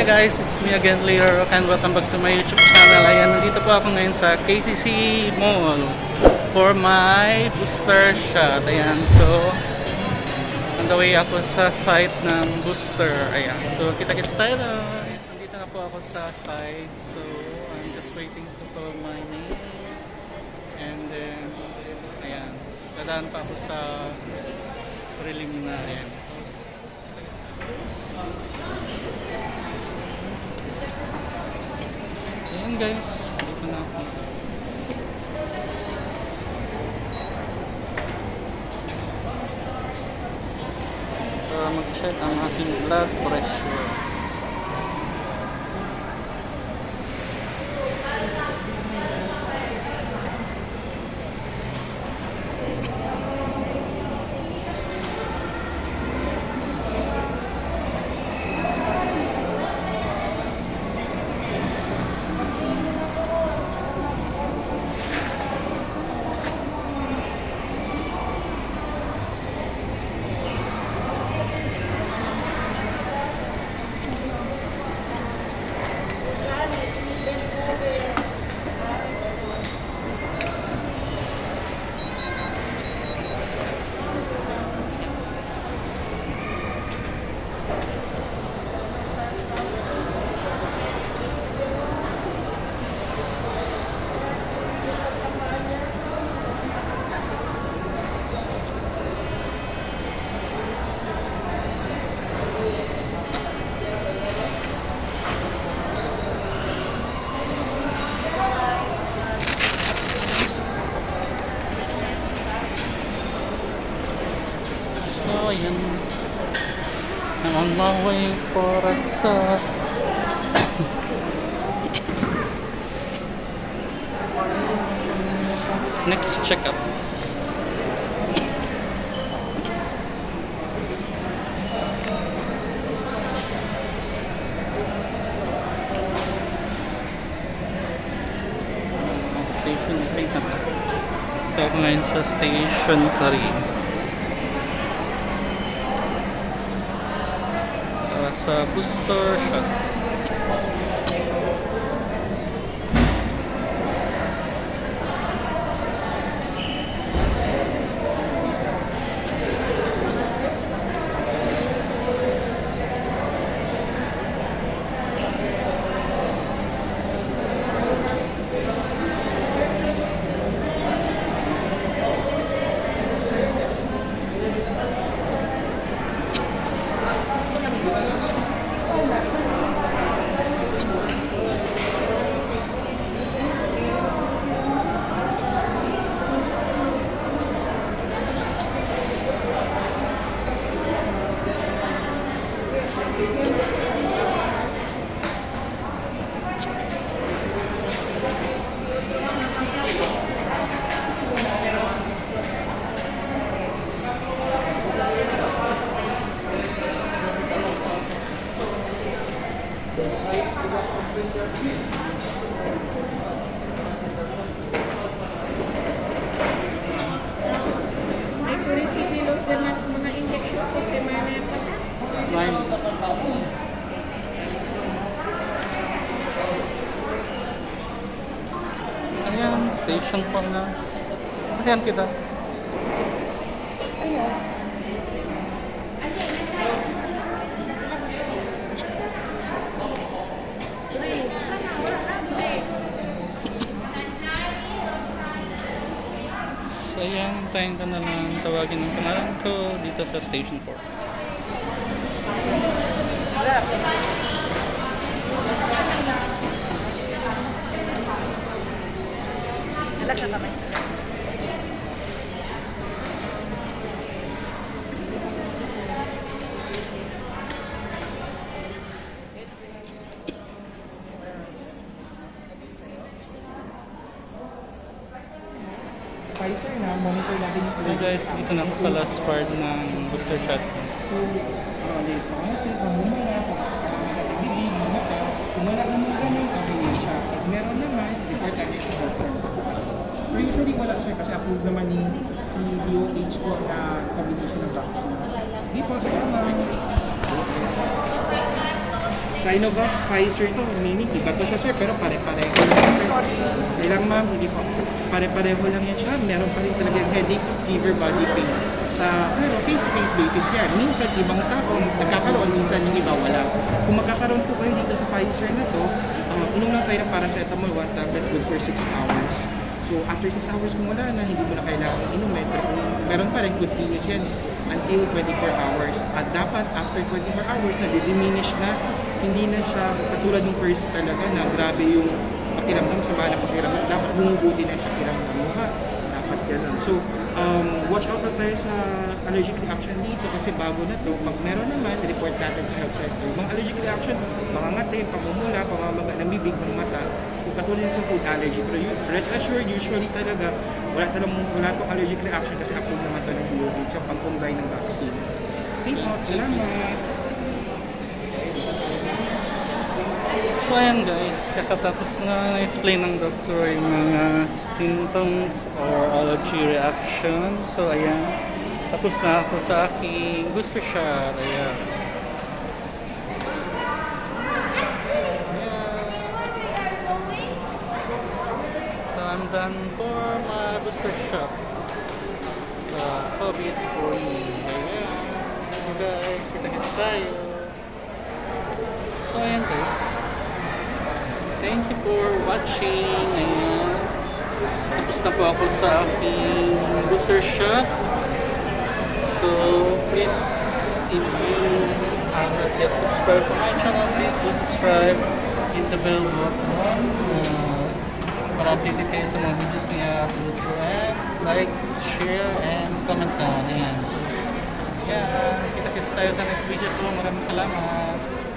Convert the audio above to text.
Hi guys, it's me again, Leo Rock, and welcome back to my YouTube channel. Ayan, nandito po ako ngayon sa KCC Mall for my booster shot. Ayan, so on the way ako sa site ng booster. Ayan, so kita-kits tayo guys. Nandito na po ako sa site, so I'm just waiting to call my name. And then, ayan, dadaan pa ako sa preliminary. Ayan guys, dito na ako. Para mag-check ang aking blood pressure. So, ayan. On my way para sa next checkup. Station 3 na to. Ito ako ngayon sa Station 3. Sa booster shot. Ay, po rin si Pilos de mas mga injection ko semana pa na. Ayan, station pa na. Ayan kita. So ayan, hintayin ko na lang tawagin ng pangalan ko dito sa Station 4. Alas na naman. Pfizer na, monitor natin yung So guys, dito na ako sa last part ng booster shot. So, dito, pamumula, pagkakabibig, mata, kung wala naman ganun, okay na siya. Pag meron naman, report natin sa health. Pero usually wala siya kasi approved naman ni DOH po na combination ng vaccine. Di po, salamat. Sinovac, Pfizer to, meaning iba to siya sir, pero pare-pareho lang siya sir. Okay lang ma'am, sige po. Pare-pareho lang yan siya, meron pa rin talaga yung headache, fever, body pain. Pero case-to-case basis yan. Minsan ibang tao nagkakaroon, minsan yung iba wala. Kung magkakaroon po kayo dito sa Pfizer na to, inom lang tayo ng paracetamol, 1 tablet good for 6 hours. So after 6 hours kung wala na, hindi mo na kailangan inumin. Pero kung meron pa rin, continuous yan until 24 hours. At dapat after 24 hours, na-diminish na, hindi na siya katulad ng first talaga na grabe yung pakiramdam sa bala pakiramdam. Dapat bumubuti na yung pakiramdam mo ha. Dapat ganun. So, watch out na tayo sa allergic reaction dito kasi bago na to. Pag meron naman, report natin sa health center. Mga allergic reaction, mga ngati, pamumula, pamamaga ng bibig, ng mata, kung katulad sa food allergy. Pero rest assured, usually talaga, wala itong allergic reaction kasi approved naman ito ng DOH sa pang-combine ng vaccine. Okay po, salamat! So ayan guys, kakatapos na explain ng doktor yung mga symptoms or allergy reaction. So ayan, tapos na ako sa aking booster shot. Ayan. So I'm done for my booster shot sa COVID-19. Ayan. So guys, kita-kits tayo. So ayan guys. Thank you for watching. Ayan. Tapos na po ako sa aking booster shot. So, please, if you have not yet subscribed to my channel, please do subscribe. Hit the bell button. Para updated kayo sa mga videos niya upload ko. And like, share, and comment down. Ayan. So, yeah. Kita-kits tayo sa next video po. Maraming salamat.